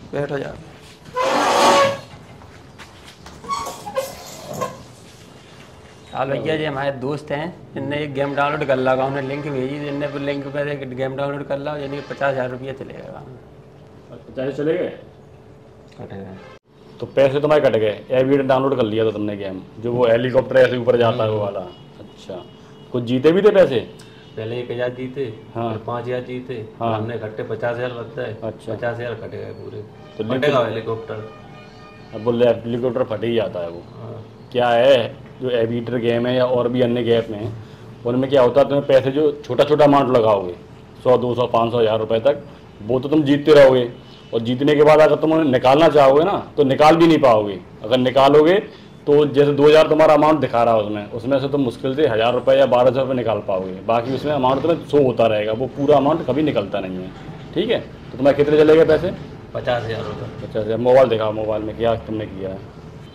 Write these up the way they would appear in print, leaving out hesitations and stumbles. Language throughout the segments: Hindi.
बैठो यार। हाँ भैया जी हमारे दोस्त हैं, इनने एक गेम डाउनलोड कर लगा, उन्हें लिंक भेजी, इनने फिर लिंक पे गेम डाउनलोड कर ला, यानी 50,000 रुपया चलेगा। 50 चले गए? कट गए तो पैसे तुम्हारे कट गए। एविएटर डाउनलोड कर लिया था तुमने गेम, जो वो हेलीकॉप्टर ऐसे ऊपर जाता है वो वाला। अच्छा, कुछ जीते भी थे पैसे? पहले 1,000 जीते, हाँ। फिर 5,000 जीते, हाँ। हमने इकट्ठे 50,000 लगता है। अच्छा। 50,000 कट गए पूरे। तो फटेगा हेलीकॉप्टर। अब बोले हेलीकॉप्टर फट ही जाता है वो। हाँ। क्या है, जो एविएटर गेम है या और भी अन्य गेम है, उनमें क्या होता है, तुम्हें पैसे जो छोटा छोटा अमाउंट लगाओगे 100, 200, 500, 1000 रुपये तक, वो तो तुम जीतते रहोगे। और जीतने के बाद अगर तुम उन्हें निकालना चाहोगे ना तो निकाल भी नहीं पाओगे। अगर निकालोगे तो जैसे 2000 तुम्हारा अमाउंट दिखा रहा है उसमें से तुम मुश्किल से 1000 रुपये या 1200 रुपये निकाल पाओगे। बाकी उसमें अमाउंट तुम्हें शो होता रहेगा, वो पूरा अमाउंट कभी निकलता नहीं है। ठीक है, तो तुम्हारे कितने चले गए पैसे? 50,000 रुपये। 50,000। मोबाइल दिखाओ, मोबाइल में क्या तुमने किया है।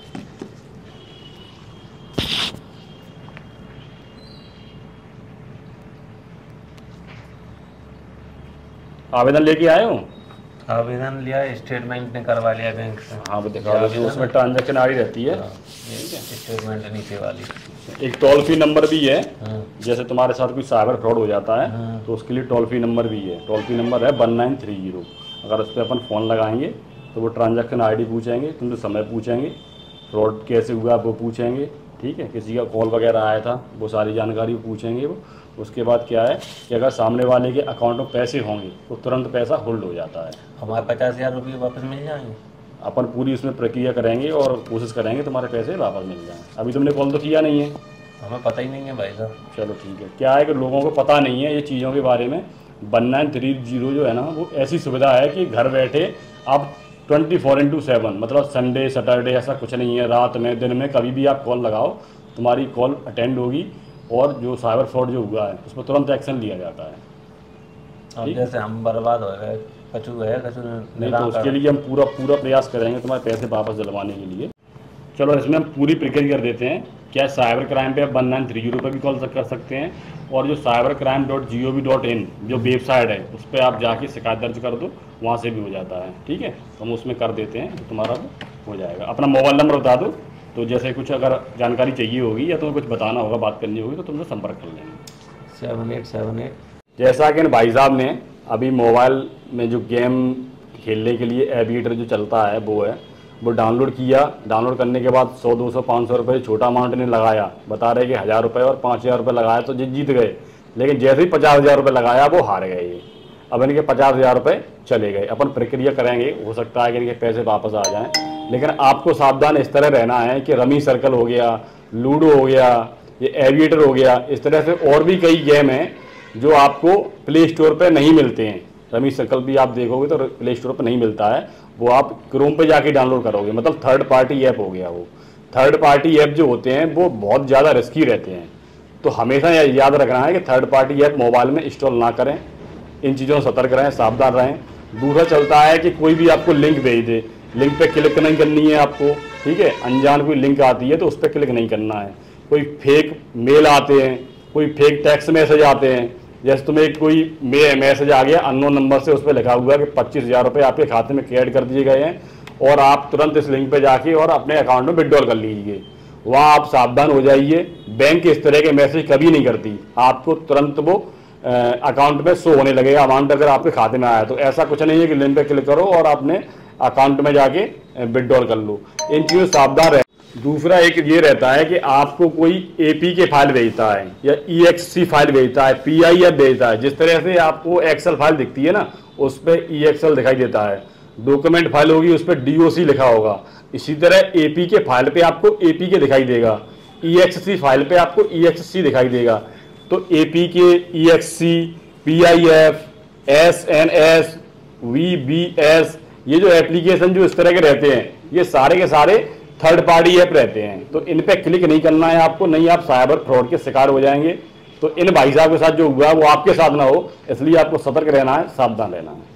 आवेदन लेके आए हो? आवेदन लिया, स्टेटमेंट ने करवा लिया बैंक से। हाँ, वो दिखाओ, जो उसमें ट्रांजैक्शन आ रही रहती है। ठीक है, स्टेटमेंट नीचे वाली। एक टोल फ्री नंबर भी है, हाँ। जैसे तुम्हारे साथ कोई साइबर फ्रॉड हो जाता है तो उसके लिए टोल फ्री नंबर भी है। टोल फ्री नंबर है 1930। अगर उस पर अपन फ़ोन लगाएंगे तो वो ट्रांजैक्शन आईडी पूछेंगे, तुमसे समय पूछेंगे, फ्रॉड कैसे हुआ वो पूछेंगे। ठीक है, किसी का कॉल वगैरह आया था वो सारी जानकारी पूछेंगे वो। उसके बाद क्या है कि अगर सामने वाले के अकाउंट में पैसे होंगे तो तुरंत पैसा होल्ड हो जाता है। हमारे 50,000 रुपये वापस मिल जाएंगे। अपन पूरी उसमें प्रक्रिया करेंगे और कोशिश करेंगे तुम्हारे पैसे वापस मिल जाएं। अभी तुमने कॉल तो किया नहीं है? हमें पता ही नहीं है भाई साहब। चलो ठीक है। क्या है कि लोगों को पता नहीं है ये चीज़ों के बारे में। 1930 जो है ना, वो ऐसी सुविधा है कि घर बैठे आप 24/7, मतलब संडे सैटरडे ऐसा कुछ नहीं है, रात में दिन में कभी भी आप कॉल लगाओ, तुम्हारी कॉल अटेंड होगी और जो साइबर फ्रॉड जो हुआ है उस पर तुरंत एक्शन लिया जाता है। अब जैसे हम बर्बाद हो गए, कचू है कचू नहीं, तो उसके लिए हम पूरा प्रयास करेंगे तुम्हारे पैसे वापस दिलवाने के लिए। चलो, इसमें हम पूरी प्रक्रिया कर देते हैं। क्या साइबर क्राइम पे आप 1930 पर भी कॉल कर सकते हैं, और जो cybercrime.gov.in जो वेबसाइट है उस पर आप जाके शिकायत दर्ज कर दो, वहाँ से भी हो जाता है। ठीक है, तो हम उसमें कर देते हैं, तो तुम्हारा हो जाएगा। अपना मोबाइल नंबर बता दो, तो जैसे कुछ अगर जानकारी चाहिए होगी या तुम्हें कुछ बताना होगा, बात करनी होगी, तो तुमसे संपर्क कर लेंगे। 7878। जैसा कि भाई साहब ने अभी मोबाइल में जो गेम खेलने के लिए एविएटर जो चलता है वो डाउनलोड किया। डाउनलोड करने के बाद 100, 200, 500 रुपये छोटा अमाउंट ने लगाया, बता रहे कि 1000 रुपये और 5,000 रुपये लगाया तो जीत गए। लेकिन जैसे ही 50,000 रुपये लगाया वो हार गए ये। अब इनके 50,000 रुपये चले गए। अपन प्रक्रिया करेंगे, हो सकता है कि इनके पैसे वापस आ जाएं। लेकिन आपको सावधान इस तरह रहना है कि रमी सर्कल हो गया, लूडो हो गया, ये एविएटर हो गया, इस तरह से और भी कई गेम हैं जो आपको प्ले स्टोर पर नहीं मिलते हैं। रमी सर्कल भी आप देखोगे तो प्ले स्टोर पर नहीं मिलता है, वो आप क्रोम पे जाके डाउनलोड करोगे। मतलब थर्ड पार्टी ऐप हो गया वो। थर्ड पार्टी ऐप जो होते हैं वो बहुत ज़्यादा रिस्की रहते हैं, तो हमेशा याद रखना है कि थर्ड पार्टी ऐप मोबाइल में इंस्टॉल ना करें। इन चीज़ों से सतर्क रहें, सावधान रहें। दूसरा चलता है कि कोई भी आपको लिंक भेज दे, लिंक पे क्लिक नहीं करनी है आपको। ठीक है, अनजान कोई लिंक आती है तो उस पर क्लिक नहीं करना है। कोई फेक मेल आते हैं, कोई फेक टेक्स्ट मैसेज आते हैं, जैसे तुम्हें कोई मैसेज आ गया अननोन नंबर से, उस पर लिखा हुआ है कि 25,000 रुपये आपके खाते में क्रेडिट कर दिए गए हैं और आप तुरंत इस लिंक पे जाके और अपने अकाउंट में विड्रॉल कर लीजिए। वहाँ आप सावधान हो जाइए। बैंक इस तरह के मैसेज कभी नहीं करती, आपको तुरंत वो अकाउंट में शो होने लगेगा अमाउंट अगर आपके खाते में आया तो। ऐसा कुछ नहीं है कि लिंक पे क्लिक करो और अपने अकाउंट में जाके विड्रॉल कर लो। इन चीज़ों से सावधान रहे। दूसरा एक ये रहता है कि आपको कोई APK फाइल भेजता है या EXC फाइल भेजता है, PIF भेजता है। जिस तरह से आपको एक्सेल फाइल दिखती है ना, उस पर EXL दिखाई देता है। डॉक्यूमेंट फाइल होगी उस पर DOC लिखा होगा। इसी तरह APK फाइल पे आपको APK दिखाई देगा, EXC फाइल पे आपको EXC दिखाई देगा। तो APK, EXC, PIF, SNS, VBS, ये जो एप्लीकेशन जो इस तरह के रहते हैं, ये सारे के सारे थर्ड पार्टी ऐप रहते हैं। तो इन पे क्लिक नहीं करना है आपको, नहीं आप साइबर फ्रॉड के शिकार हो जाएंगे। तो इन भाई साहब के साथ जो हुआ वो आपके साथ ना हो, इसलिए आपको सतर्क रहना है, सावधान रहना है।